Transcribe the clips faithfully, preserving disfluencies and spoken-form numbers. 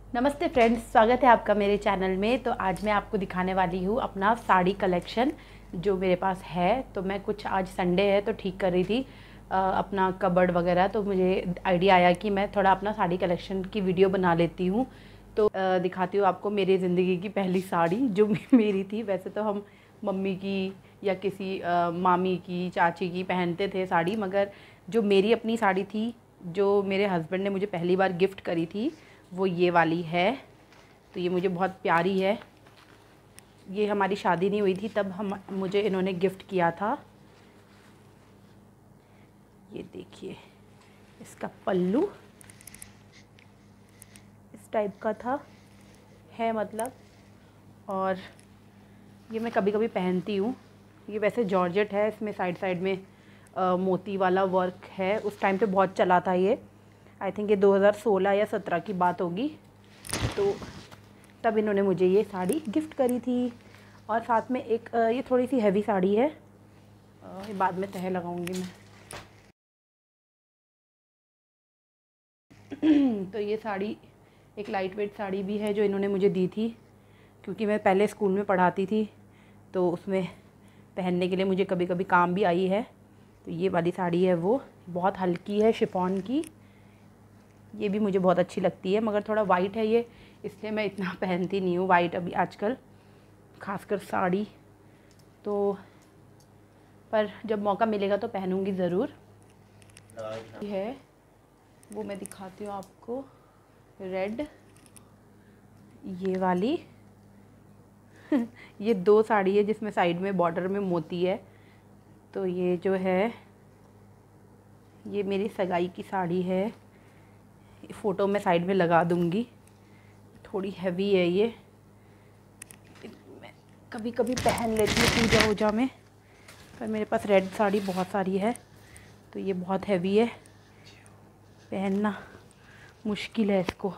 नमस्ते फ्रेंड्स, स्वागत है आपका मेरे चैनल में। तो आज मैं आपको दिखाने वाली हूँ अपना साड़ी कलेक्शन जो मेरे पास है। तो मैं कुछ आज संडे है तो ठीक कर रही थी आ, अपना कबर्ड वगैरह। तो मुझे आइडिया आया कि मैं थोड़ा अपना साड़ी कलेक्शन की वीडियो बना लेती हूँ। तो आ, दिखाती हूँ आपको मेरी ज़िंदगी की पहली साड़ी जो मेरी थी। वैसे तो हम मम्मी की या किसी आ, मामी की, चाची की पहनते थे साड़ी, मगर जो मेरी अपनी साड़ी थी, जो मेरे हस्बैंड ने मुझे पहली बार गिफ्ट करी थी, वो ये वाली है। तो ये मुझे बहुत प्यारी है। ये हमारी शादी नहीं हुई थी तब हम मुझे इन्होंने गिफ्ट किया था। ये देखिए, इसका पल्लू इस टाइप का था है मतलब। और ये मैं कभी कभी पहनती हूँ। ये वैसे जॉर्जेट है, इसमें साइड साइड में आ, मोती वाला वर्क है। उस टाइम पे बहुत चला था ये। आई थिंक ये दो हज़ार सोलह या सत्रह की बात होगी। तो तब इन्होंने मुझे ये साड़ी गिफ्ट करी थी। और साथ में एक ये थोड़ी सी हैवी साड़ी है, ये बाद में तह लगाऊंगी मैं। तो ये साड़ी एक लाइट वेट साड़ी भी है जो इन्होंने मुझे दी थी, क्योंकि मैं पहले स्कूल में पढ़ाती थी तो उसमें पहनने के लिए मुझे कभी कभी काम भी आई है। तो ये वाली साड़ी है, वो बहुत हल्की है, शिफॉन की। ये भी मुझे बहुत अच्छी लगती है, मगर थोड़ा वाइट है ये, इसलिए मैं इतना पहनती नहीं हूँ वाइट अभी आजकल, खासकर साड़ी। तो पर जब मौका मिलेगा तो पहनूंगी ज़रूर। ये है वो, मैं दिखाती हूँ आपको। रेड, ये वाली ये दो साड़ी है जिसमें साइड में बॉर्डर में मोती है। तो ये जो है, ये मेरी सगाई की साड़ी है। फ़ोटो मैं साइड में लगा दूँगी। थोड़ी हैवी है ये, मैं कभी कभी पहन लेती हूँ पूजा वूजा में, पर मेरे पास रेड साड़ी बहुत सारी है। तो ये बहुत हैवी है, पहनना मुश्किल है इसको।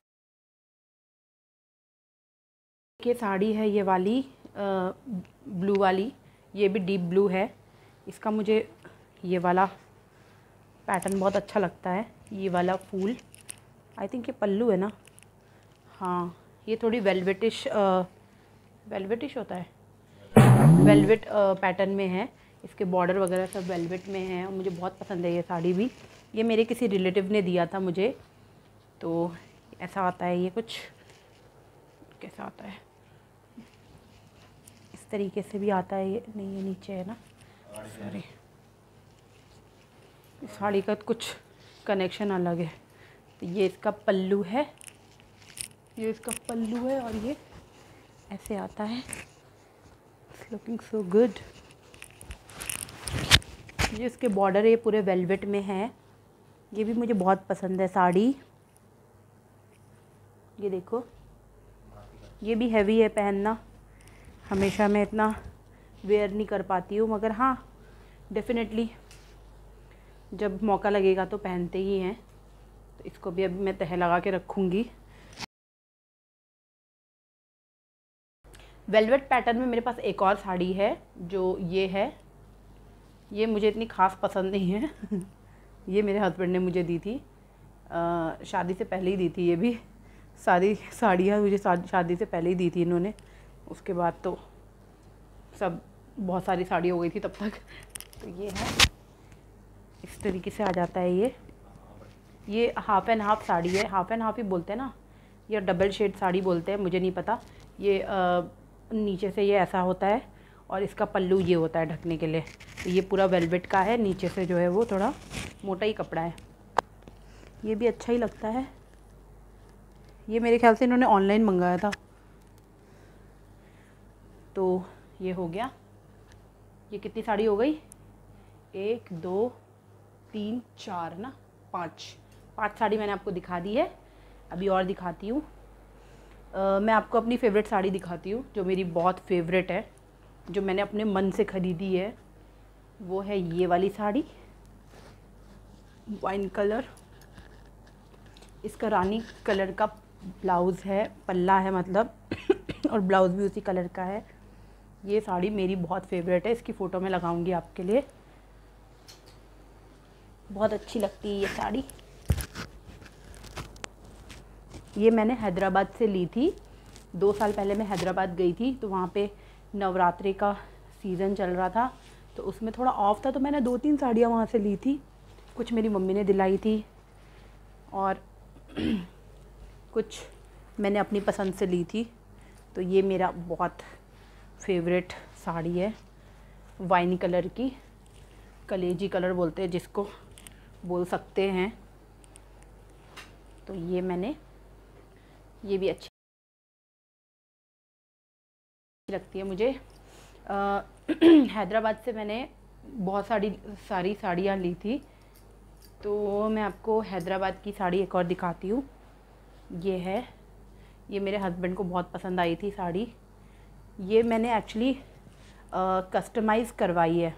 ये साड़ी है ये वाली, आ, ब्लू वाली। ये भी डीप ब्लू है। इसका मुझे ये वाला पैटर्न बहुत अच्छा लगता है। ये वाला फूल, आई थिंक ये पल्लू है ना। हाँ, ये थोड़ी वेलवेटिश वेलवेटिश होता है, वेलवेट पैटर्न में है। इसके बॉर्डर वगैरह सब वेलवेट में है और मुझे बहुत पसंद है ये साड़ी भी। ये मेरे किसी रिलेटिव ने दिया था मुझे। तो ऐसा आता है ये, कुछ कैसा आता है, इस तरीके से भी आता है ये। नहीं, ये नीचे है ना, सॉरी। इस साड़ी का कुछ कनेक्शन अलग है। तो ये इसका पल्लू है, ये इसका पल्लू है और ये ऐसे आता है। It's looking so good. ये इसके बॉर्डर ये पूरे वेलवेट में है। ये भी मुझे बहुत पसंद है साड़ी। ये देखो, ये भी हैवी है पहनना। हमेशा मैं इतना वेयर नहीं कर पाती हूँ, मगर हाँ डेफिनेटली जब मौका लगेगा तो पहनते ही हैं। तो इसको भी अभी मैं तह लगा के रखूँगी। वेलवेट पैटर्न में मेरे पास एक और साड़ी है जो ये है। ये मुझे इतनी ख़ास पसंद नहीं है ये मेरे हस्बैंड ने मुझे दी थी, आ, शादी से पहले ही दी थी। ये भी सारी साड़ियाँ मुझे शादी से पहले ही दी थी इन्होंने। उसके बाद तो सब बहुत सारी साड़ी हो गई थी तब तक। तो ये है, इस तरीके से आ जाता है ये। ये हाफ़ एंड हाफ़ साड़ी है, हाफ़ एंड हाफ़ ही बोलते हैं ना, या डबल शेड साड़ी बोलते हैं, मुझे नहीं पता। ये आ, नीचे से ये ऐसा होता है और इसका पल्लू ये होता है ढकने के लिए। तो ये पूरा वेलवेट का है, नीचे से जो है वो थोड़ा मोटा ही कपड़ा है। ये भी अच्छा ही लगता है। ये मेरे ख्याल से इन्होंने ऑनलाइन मंगाया था। तो ये हो गया। ये कितनी साड़ी हो गई? एक, दो, तीन, चार ना, पाँच पाँच साड़ी मैंने आपको दिखा दी है। अभी और दिखाती हूँ। मैं आपको अपनी फ़ेवरेट साड़ी दिखाती हूँ जो मेरी बहुत फेवरेट है, जो मैंने अपने मन से ख़रीदी है। वो है ये वाली साड़ी, वाइन कलर। इसका रानी कलर का ब्लाउज़ है, पल्ला है मतलब और ब्लाउज़ भी उसी कलर का है। ये साड़ी मेरी बहुत फेवरेट है। इसकी फ़ोटो मैं लगाऊंगी आपके लिए। बहुत अच्छी लगती है ये साड़ी। ये मैंने हैदराबाद से ली थी। दो साल पहले मैं हैदराबाद गई थी, तो वहाँ पे नवरात्रि का सीज़न चल रहा था, तो उसमें थोड़ा ऑफ था, तो मैंने दो तीन साड़ियाँ वहाँ से ली थी। कुछ मेरी मम्मी ने दिलाई थी और कुछ मैंने अपनी पसंद से ली थी। तो ये मेरा बहुत फेवरेट साड़ी है, वाइनी कलर की, कलेजी कलर बोलते हैं जिसको, बोल सकते हैं। तो ये मैंने, ये भी अच्छी लगती है मुझे। हैदराबाद से मैंने बहुत सारी सारी साड़ियाँ ली थी, तो मैं आपको हैदराबाद की साड़ी एक और दिखाती हूँ। ये है, ये मेरे हस्बैंड को बहुत पसंद आई थी साड़ी। ये मैंने एक्चुअली कस्टमाइज़ करवाई है।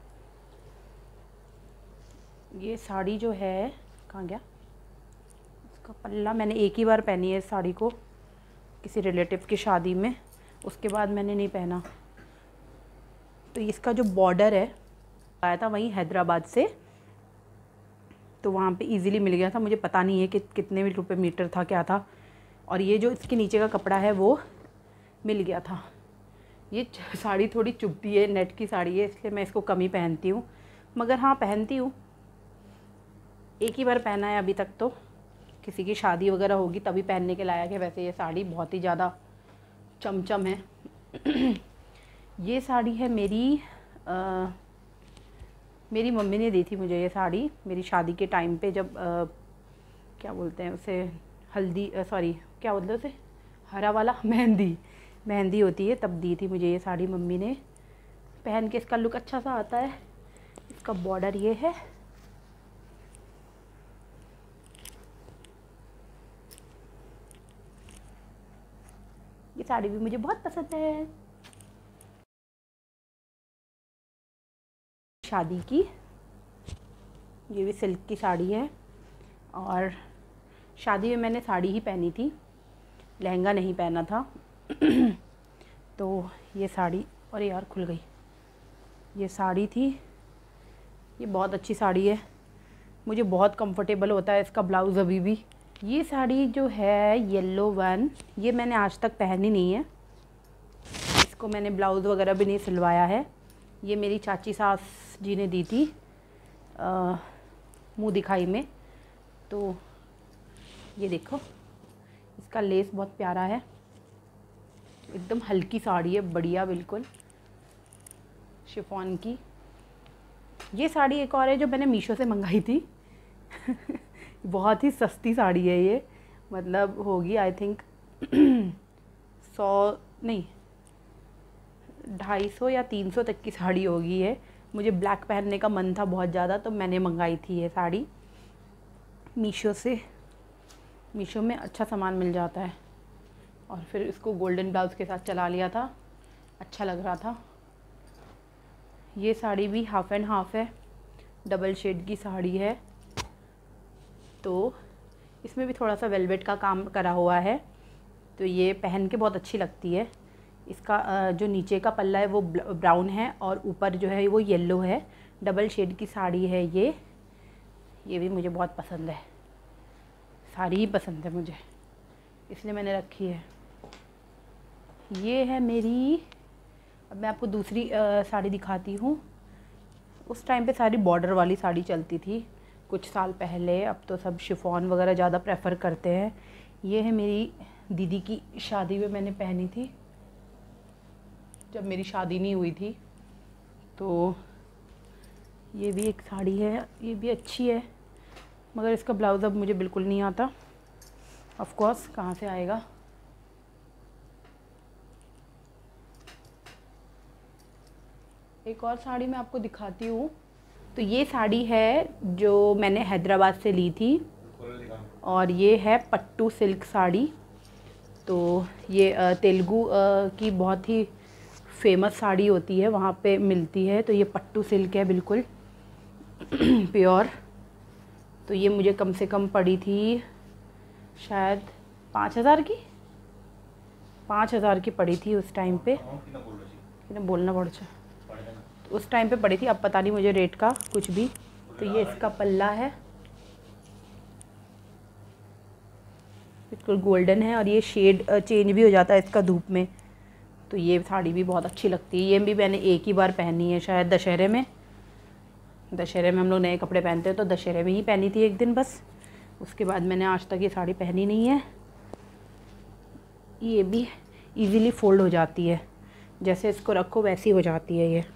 ये साड़ी जो है, कहाँ गया इसका पल्ला, मैंने एक ही बार पहनी है इस साड़ी को किसी रिलेटिव की शादी में, उसके बाद मैंने नहीं पहना। तो इसका जो बॉर्डर है आया था वहीं हैदराबाद से, तो वहाँ पे इजीली मिल गया था। मुझे पता नहीं है कि कितने रुपए मीटर था, क्या था। और ये जो इसके नीचे का कपड़ा है वो मिल गया था। ये साड़ी थोड़ी चुभती है, नेट की साड़ी है, इसलिए मैं इसको कम ही पहनती हूँ, मगर हाँ पहनती हूँ। एक ही बार पहना है अभी तक, तो किसी की शादी वगैरह होगी तभी पहनने के लायक है। वैसे ये साड़ी बहुत ही ज़्यादा चमचम है। ये साड़ी है मेरी आ, मेरी मम्मी ने दी थी मुझे ये साड़ी मेरी शादी के टाइम पे, जब आ, क्या बोलते हैं उसे, हल्दी, सॉरी क्या बोलते हैं उसे, हरा वाला, मेहंदी मेहंदी होती है, तब दी थी मुझे ये साड़ी मम्मी ने। पहन के इसका लुक अच्छा सा आता है। इसका बॉर्डर ये है। ये साड़ी भी मुझे बहुत पसंद है। शादी की, ये भी सिल्क की साड़ी है, और शादी में मैंने साड़ी ही पहनी थी, लहंगा नहीं पहना था। तो ये साड़ी, और यार खुल गई, ये साड़ी थी। ये बहुत अच्छी साड़ी है, मुझे बहुत कंफर्टेबल होता है इसका ब्लाउज़ अभी भी। ये साड़ी जो है येलो वन, ये मैंने आज तक पहनी नहीं है, इसको मैंने ब्लाउज़ वगैरह भी नहीं सिलवाया है। ये मेरी चाची सास जी ने दी थी मुँह दिखाई में। तो ये देखो, इसका लेस बहुत प्यारा है, एकदम हल्की साड़ी है, बढ़िया बिल्कुल शिफॉन की। ये साड़ी एक और है जो मैंने मीशो से मंगाई थी। बहुत ही सस्ती साड़ी है ये, मतलब होगी आई थिंक सौ नहीं ढाई सौ या तीन सौ तक की साड़ी होगी ये। मुझे ब्लैक पहनने का मन था बहुत ज़्यादा, तो मैंने मंगाई थी ये साड़ी मीशो से। मीशो में अच्छा सामान मिल जाता है। और फिर इसको गोल्डन ब्लाउज़ के साथ चला लिया था, अच्छा लग रहा था। ये साड़ी भी हाफ़ एंड हाफ़ है, डबल शेड की साड़ी है, तो इसमें भी थोड़ा सा वेलवेट का काम करा हुआ है, तो ये पहन के बहुत अच्छी लगती है। इसका जो नीचे का पल्ला है वो ब्राउन है और ऊपर जो है वो येलो है, डबल शेड की साड़ी है ये। ये भी मुझे बहुत पसंद है, साड़ी ही पसंद है मुझे, इसलिए मैंने रखी है। ये है मेरी, अब मैं आपको दूसरी आ, साड़ी दिखाती हूँ। उस टाइम पे सारी बॉर्डर वाली साड़ी चलती थी कुछ साल पहले, अब तो सब शिफॉन वगैरह ज़्यादा प्रेफर करते हैं। ये है मेरी दीदी की शादी में मैंने पहनी थी, जब मेरी शादी नहीं हुई थी। तो ये भी एक साड़ी है, ये भी अच्छी है, मगर इसका ब्लाउज़ अब मुझे बिल्कुल नहीं आता। ऑफ कोर्स कहाँ से आएगा। एक और साड़ी मैं आपको दिखाती हूँ। तो ये साड़ी है जो मैंने हैदराबाद से ली थी, और ये है पट्टू सिल्क साड़ी। तो ये तेलुगु की बहुत ही फेमस साड़ी होती है, वहाँ पे मिलती है। तो ये पट्टू सिल्क है बिल्कुल प्योर। तो ये मुझे कम से कम पड़ी थी शायद पाँच हज़ार की पाँच हज़ार की पड़ी थी उस टाइम पे। कितना बोलना पड़ जाए, तो उस टाइम पे पड़ी थी, अब पता नहीं मुझे रेट का कुछ भी। तो ये इसका पल्ला है, बिल्कुल गोल्डन है और ये शेड चेंज भी हो जाता है इसका धूप में। तो ये साड़ी भी बहुत अच्छी लगती है। ये भी मैंने एक ही बार पहनी है, शायद दशहरे में। दशहरे में हम लोग नए कपड़े पहनते हैं तो दशहरे में ही पहनी थी एक दिन बस, उसके बाद मैंने आज तक ये साड़ी पहनी नहीं है। ये भी इजीली फोल्ड हो जाती है, जैसे इसको रखो वैसी हो जाती है ये।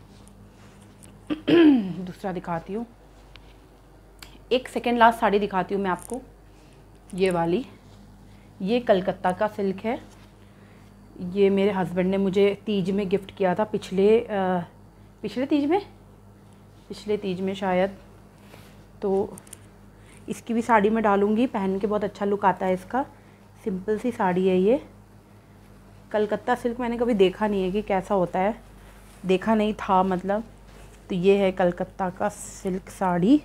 दूसरा दिखाती हूँ, एक सेकेंड लास्ट साड़ी दिखाती हूँ मैं आपको। ये वाली, ये कलकत्ता का सिल्क है। ये मेरे हस्बैंड ने मुझे तीज में गिफ्ट किया था, पिछले आ, पिछले तीज में पिछले तीज में शायद। तो इसकी भी साड़ी मैं डालूँगी, पहन के बहुत अच्छा लुक आता है इसका। सिंपल सी साड़ी है ये। कलकत्ता सिल्क मैंने कभी देखा नहीं है कि कैसा होता है, देखा नहीं था मतलब। तो ये है कलकत्ता का सिल्क साड़ी।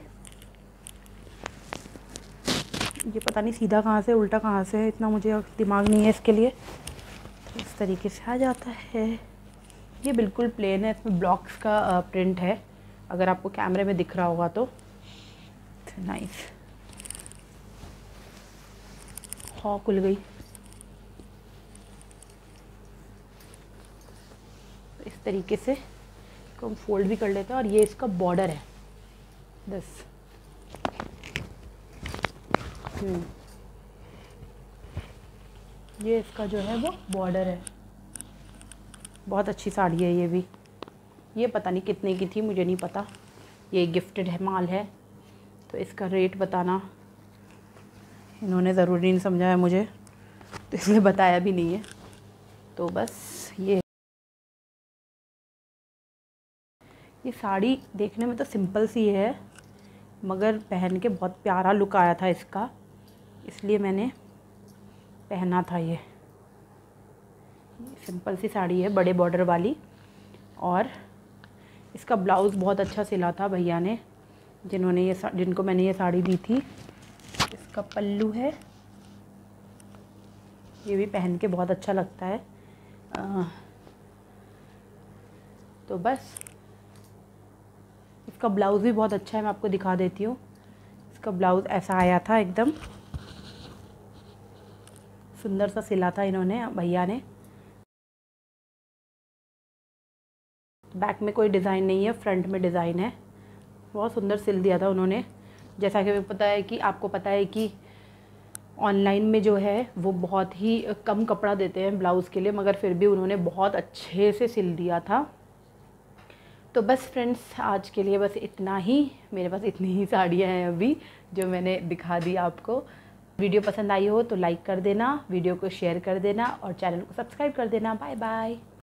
ये पता नहीं सीधा कहाँ से उल्टा कहाँ से है, इतना मुझे दिमाग नहीं है इसके लिए। तो इस तरीके से आ जाता है। ये बिल्कुल प्लेन है, इसमें ब्लॉक्स का प्रिंट है, अगर आपको कैमरे में दिख रहा होगा तो। नाइस। हाँ खुल गई। तो इस तरीके से इसको हम फोल्ड भी कर लेते हैं। और ये इसका बॉर्डर है बस। हम्म ये इसका जो है वो बॉर्डर है। बहुत अच्छी साड़ी है ये भी। ये पता नहीं कितने की थी, मुझे नहीं पता। ये गिफ्टेड है माल है, तो इसका रेट बताना इन्होंने ज़रूरी नहीं समझा है मुझे, तो इसलिए बताया भी नहीं है। तो बस ये ये साड़ी देखने में तो सिंपल सी है, मगर पहन के बहुत प्यारा लुक आया था इसका, इसलिए मैंने पहना था। ये सिंपल सी साड़ी है, बड़े बॉर्डर वाली। और इसका ब्लाउज़ बहुत अच्छा सिला था भैया ने, जिन्होंने ये जिनको मैंने ये साड़ी दी थी। इसका पल्लू है, ये भी पहन के बहुत अच्छा लगता है। आ, तो बस इसका ब्लाउज़ भी बहुत अच्छा है, मैं आपको दिखा देती हूँ। इसका ब्लाउज़ ऐसा आया था, एकदम सुंदर सा सिला था इन्होंने, भैया ने। बैक में कोई डिज़ाइन नहीं है, फ्रंट में डिज़ाइन है। बहुत सुंदर सिल दिया था उन्होंने। जैसा कि पता है कि आपको पता है कि ऑनलाइन में जो है वो बहुत ही कम कपड़ा देते हैं ब्लाउज़ के लिए, मगर फिर भी उन्होंने बहुत अच्छे से सिल दिया था। तो बस फ्रेंड्स, आज के लिए बस इतना ही। मेरे पास इतनी ही साड़ियाँ हैं अभी जो मैंने दिखा दी आपको। वीडियो पसंद आई हो तो लाइक कर देना, वीडियो को शेयर कर देना और चैनल को सब्सक्राइब कर देना। Bye bye.